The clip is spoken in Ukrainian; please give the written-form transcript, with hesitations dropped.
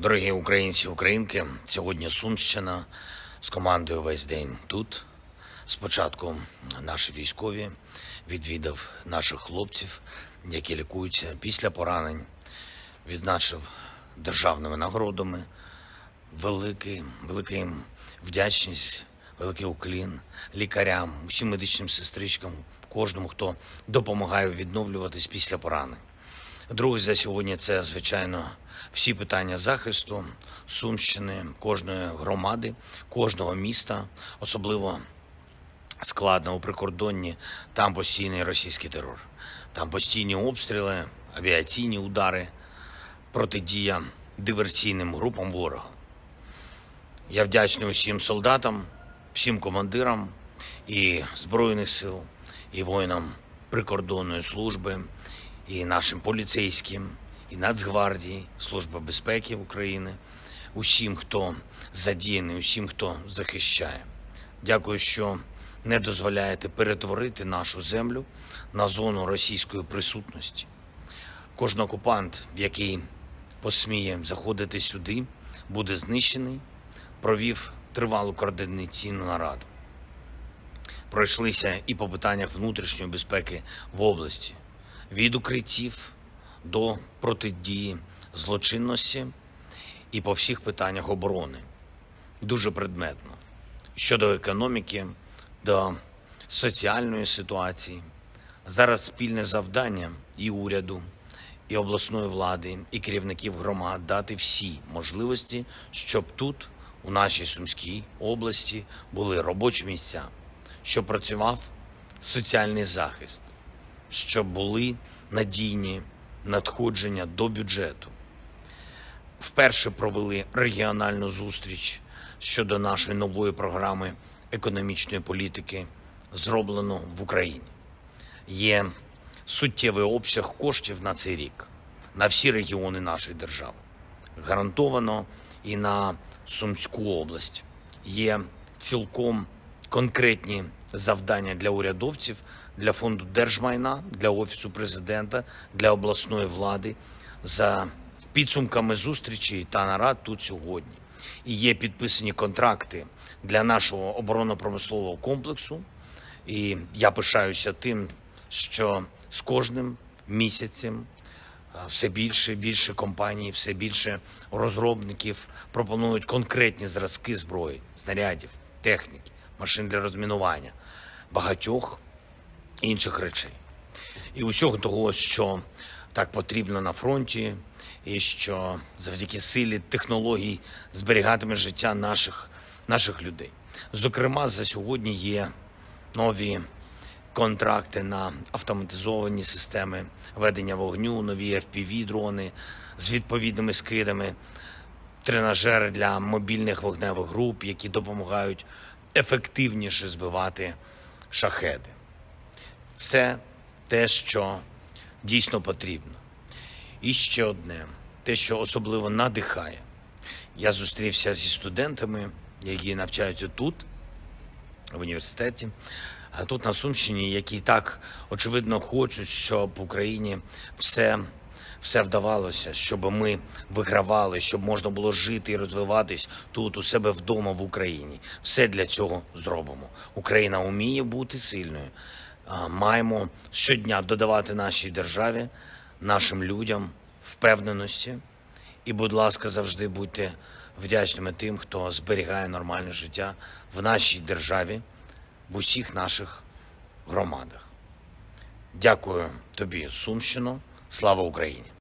Дорогі українці, українки, сьогодні Сумщина з командою весь день тут. Спочатку наші військові відвідав наших хлопців, які лікуються після поранень, відзначив державними нагородами. Велика їм вдячність, великий уклін лікарям, усім медичним сестричкам, кожному, хто допомагає відновлюватись після поранень. Друге за сьогодні – це, звичайно, всі питання захисту Сумщини, кожної громади, кожного міста. Особливо складно у прикордонні, там постійний російський терор. Там постійні обстріли, авіаційні удари, протидія диверсійним групам ворога. Я вдячний усім солдатам, всім командирам і Збройних сил, і воїнам прикордонної служби, і нашим поліцейським, і Нацгвардії, Служба безпеки України, усім, хто задіяний, усім, хто захищає. Дякую, що не дозволяєте перетворити нашу землю на зону російської присутності. Кожен окупант, який посміє заходити сюди, буде знищений. Провів тривалу координаційну нараду. Пройшлися і по питаннях внутрішньої безпеки в області. Від укриттів до протидії злочинності і по всіх питаннях оборони. Дуже предметно. Щодо економіки, до соціальної ситуації. Зараз спільне завдання і уряду, і обласної влади, і керівників громад дати всі можливості, щоб тут, у нашій Сумській області, були робочі місця, щоб працював соціальний захист, щоб були надійні надходження до бюджету. Вперше провели регіональну зустріч щодо нашої нової програми економічної політики, зроблено в Україні. Є суттєвий обсяг коштів на цей рік, на всі регіони нашої держави. Гарантовано і на Сумську область. Є цілком конкретні завдання для урядовців, для Фонду держмайна, для Офісу президента, для обласної влади за підсумками зустрічей та нарад тут сьогодні. І є підписані контракти для нашого оборонно-промислового комплексу. І я пишаюся тим, що з кожним місяцем все більше і більше компаній, все більше розробників пропонують конкретні зразки зброї, снарядів, техніки, машин для розмінування, багатьох інших речей. І усього того, що так потрібно на фронті, і що завдяки силі технологій зберігатиме життя наших людей. Зокрема, за сьогодні є нові контракти на автоматизовані системи ведення вогню, нові FPV-дрони з відповідними скидами, тренажери для мобільних вогневих груп, які допомагають ефективніше збивати шахеди. Все те, що дійсно потрібно. І ще одне, те, що особливо надихає. Я зустрівся зі студентами, які навчаються тут, в університеті, а тут на Сумщині, які так, очевидно, хочуть, щоб в Україні все вдавалося, щоб ми вигравали, щоб можна було жити і розвиватись тут, у себе вдома в Україні. Все для цього зробимо. Україна вміє бути сильною. Маємо щодня додавати нашій державі, нашим людям впевненості. І, будь ласка, завжди будьте вдячними тим, хто зберігає нормальне життя в нашій державі, в усіх наших громадах. Дякую тобі, Сумщино. Слава Україні!